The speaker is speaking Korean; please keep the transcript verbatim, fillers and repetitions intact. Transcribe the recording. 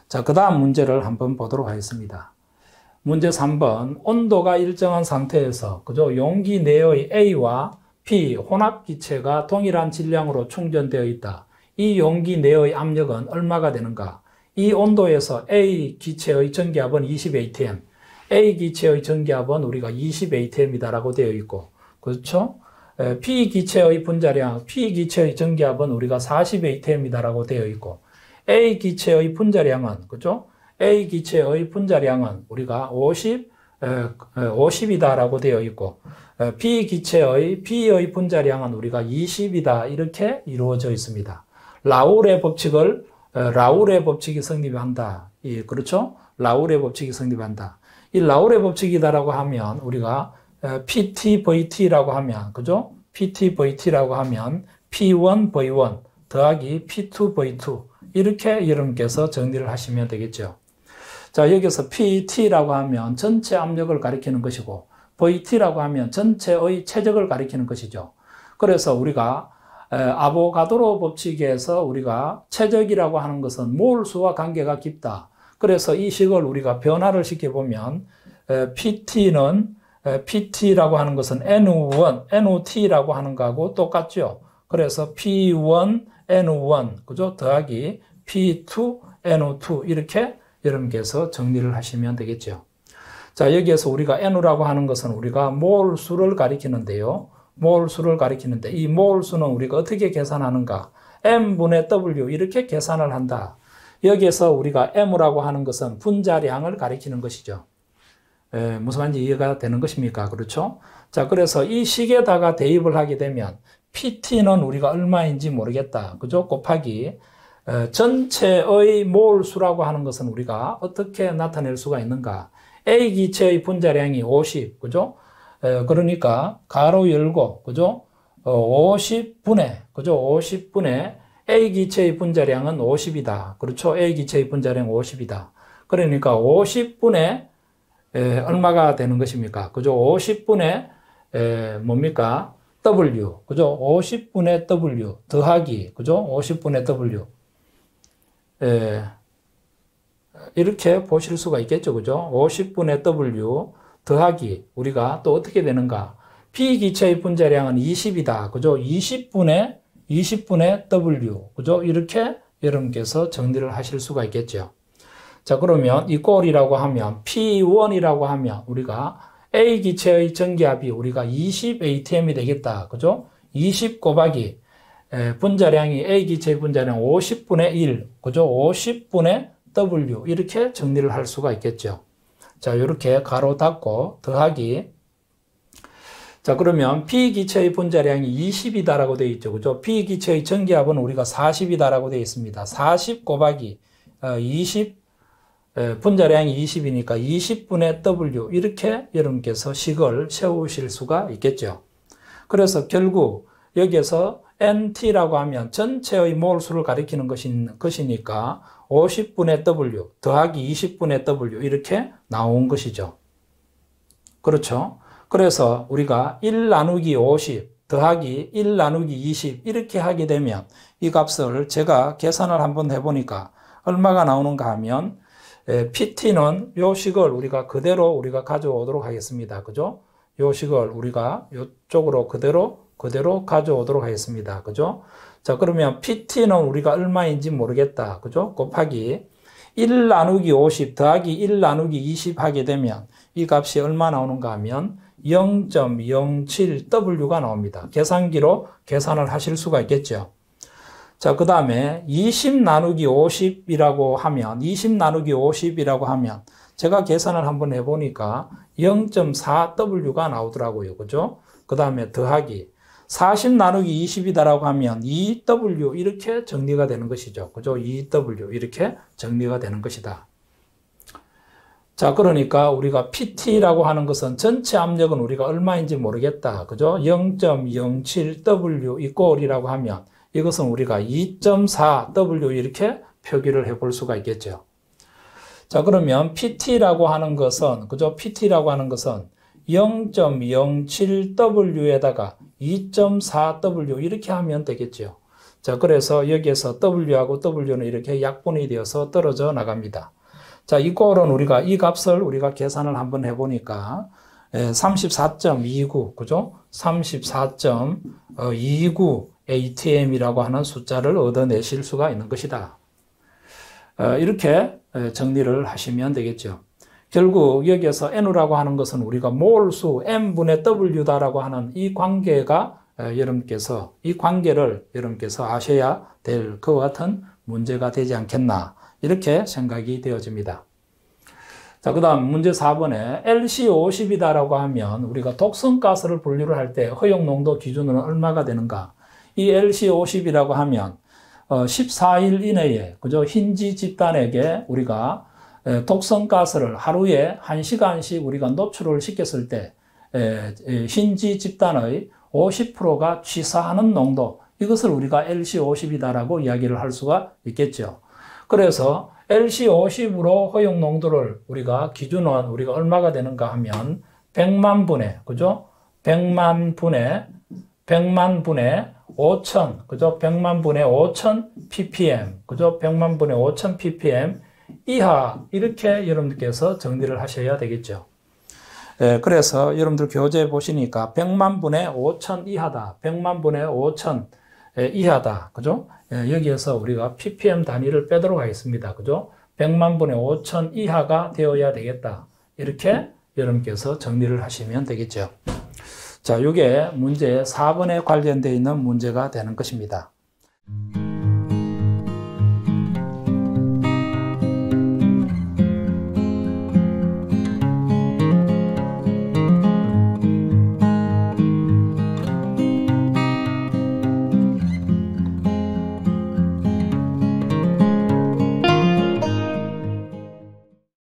자, 그 다음 문제를 한번 보도록 하겠습니다. 문제 삼 번. 온도가 일정한 상태에서, 그죠? 용기 내의 A와 B 혼합기체가 동일한 질량으로 충전되어 있다. 이 용기 내의 압력은 얼마가 되는가? 이 온도에서 A 기체의 전기압은 이십 에이티엠, A 기체의 전기압은 우리가 이십 에이티엠이다라고 되어 있고, 그렇죠? B 기체의 분자량, B 기체의 전기압은 우리가 사십 에이티엠이다라고 되어 있고, A 기체의 분자량은, 그죠? A 기체의 분자량은 우리가 오십, 오십이다라고 되어 있고, B 기체의, B의 분자량은 우리가 이십이다. 이렇게 이루어져 있습니다. 라울의 법칙을, 라울의 법칙이 성립한다. 이, 그렇죠? 라울의 법칙이 성립한다. 이 라울의 법칙이다라고 하면 우리가 피티 브이 티라고 하면, 그죠? 피티 브이 티라고 하면 피 원 브이 원 더하기 피 투 브이 투 이렇게 여러분께서 정리를 하시면 되겠죠. 자, 여기서 피티라고 하면 전체 압력을 가리키는 것이고 브이 티라고 하면 전체의 최적을 가리키는 것이죠. 그래서 우리가 아보가드로 법칙에서 우리가 최적이라고 하는 것은 몰수와 관계가 깊다. 그래서 이 식을 우리가 변화를 시켜보면 피티는 피티라고 하는 것은 엔 원, 엔 오 티라고 하는 거하고 똑같죠. 그래서 피 원 엔 원, 그죠? 더하기 피 투 엔 오 투 이렇게 여러분께서 정리를 하시면 되겠죠. 자, 여기에서 우리가 N우라고 하는 것은 우리가 몰수를 가리키는데요. 몰수를 가리키는데 이 몰수는 우리가 어떻게 계산하는가? M분의 W 이렇게 계산을 한다. 여기에서 우리가 M이라고 하는 것은 분자량을 가리키는 것이죠. 에, 무슨 말인지 이해가 되는 것입니까? 그렇죠? 자, 그래서 이 식에다가 대입을 하게 되면 피티는 우리가 얼마인지 모르겠다. 그죠? 곱하기 에, 전체의 몰수라고 하는 것은 우리가 어떻게 나타낼 수가 있는가? A 기체의 분자량이 오십, 그죠? 에, 그러니까 가로 열고, 그죠? 어, 오십 분의, 그죠? 오십 분의 A 기체의 분자량은 오십이다. 그렇죠? A 기체의 분자량 오십이다. 그러니까 오십 분의 에, 얼마가 되는 것입니까? 그죠? 오십 분의 에, 뭡니까? W. 그죠? 오십 분의 W 더하기, 그죠? 오십 분의 W. 에, 이렇게 보실 수가 있겠죠. 그죠? 오십 분의 W 더하기 우리가 또 어떻게 되는가? B 기체의 분자량은 이십이다. 그죠? 이십 분의 이십 분의 W. 그죠? 이렇게 여러분께서 정리를 하실 수가 있겠죠. 자, 그러면 이 꼴이라고 하면 피 원이라고 하면 우리가 A 기체의 전기압이 우리가 이십 에이티엠이 되겠다. 그죠? 이십 곱하기 에, 분자량이 A 기체의 분자량 오십 분의 일. 그죠? 오십 분의 W. 이렇게 정리를 할 수가 있겠죠. 자, 이렇게 가로 닫고 더하기. 자, 그러면 B 기체의 분자량이 이십이다라고 되어 있죠. 그죠? B 기체의 전기압은 우리가 사십이다라고 되어 있습니다. 사십 곱하기 이십, 분자량이 이십이니까 이십 분의 W. 이렇게 여러분께서 식을 세우실 수가 있겠죠. 그래서 결국 여기에서 엔티라고 하면 전체의 몰수를 가리키는 것이니까 오십 분의 W 더하기 이십 분의 W 이렇게 나온 것이죠. 그렇죠? 그래서 우리가 일 나누기 오십 더하기 일 나누기 이십 이렇게 하게 되면 이 값을 제가 계산을 한번 해보니까 얼마가 나오는가 하면 피티는 요 식을 우리가 그대로 우리가 가져오도록 하겠습니다. 그죠? 요 식을 우리가 이쪽으로 그대로 그대로 가져오도록 하겠습니다. 그죠? 자, 그러면 피티는 우리가 얼마인지 모르겠다. 그죠? 곱하기 일 나누기 오십 더하기 일 나누기 이십 하게 되면 이 값이 얼마 나오는가 하면 영 점 영칠 더블유가 나옵니다. 계산기로 계산을 하실 수가 있겠죠. 자, 그 다음에 이십 나누기 오십이라고 하면, 이십 나누기 오십이라고 하면, 제가 계산을 한번 해보니까 영 점 사 더블유가 나오더라고요. 그죠? 그 다음에 더하기. 사십 나누기 이십이다라고 하면 이 더블유 이렇게 정리가 되는 것이죠. 그죠? 이 더블유 이렇게 정리가 되는 것이다. 자, 그러니까 우리가 피티라고 하는 것은 전체 압력은 우리가 얼마인지 모르겠다. 그죠? 영 점 영칠 더블유 이꼴이라고 하면 이것은 우리가 이 점 사 더블유 이렇게 표기를 해볼 수가 있겠죠. 자, 그러면 피티라고 하는 것은, 그죠? 피티라고 하는 것은 영 점 영칠 더블유에다가 이 점 사 더블유 이렇게 하면 되겠죠. 자, 그래서 여기에서 W하고 W는 이렇게 약분이 되어서 떨어져 나갑니다. 자, 이 꼴은 우리가 이 값을 우리가 계산을 한번 해보니까 삼십사 점 이구, 그죠? 삼십사 점 이구 에이티엠이라고 하는 숫자를 얻어내실 수가 있는 것이다. 이렇게 정리를 하시면 되겠죠. 결국 여기에서 N이라고 하는 것은 우리가 몰수 M분의 W다라고 하는 이 관계가 여러분께서 이 관계를 여러분께서 아셔야 될 그와 같은 문제가 되지 않겠나 이렇게 생각이 되어집니다. 자, 그 다음 문제 사 번에 엘씨 오십이다라고 하면 우리가 독성가스를 분류를 할 때 허용 농도 기준은 얼마가 되는가? 이 엘씨 오십이라고 하면 십사 일 이내에 그죠? 힌지 집단에게 우리가 독성가스를 하루에 한 시간씩 우리가 노출을 시켰을 때 힌지 집단의 오십 퍼센트가 취사하는 농도, 이것을 우리가 엘씨 오십이다라고 이야기를 할 수가 있겠죠. 그래서 엘씨 오십으로 허용 농도를 우리가 기준은 우리가 얼마가 되는가 하면 백만 분의, 그죠? 백만 분의, 백만 분의 오천, 그죠? 백만 분의 오천 ppm, 그죠? 백만 분의 오천 ppm 이하, 이렇게 여러분들께서 정리를 하셔야 되겠죠. 예, 그래서 여러분들 교재 보시니까 백만 분의 오천 이하다, 백만 분의 오천 이하다, 그죠? 예, 여기에서 우리가 ppm 단위를 빼도록 하겠습니다, 그죠? 백만 분의 오천 이하가 되어야 되겠다. 이렇게 여러분께서 정리를 하시면 되겠죠. 자, 이게 문제 사 번에 관련되어 있는 문제가 되는 것입니다.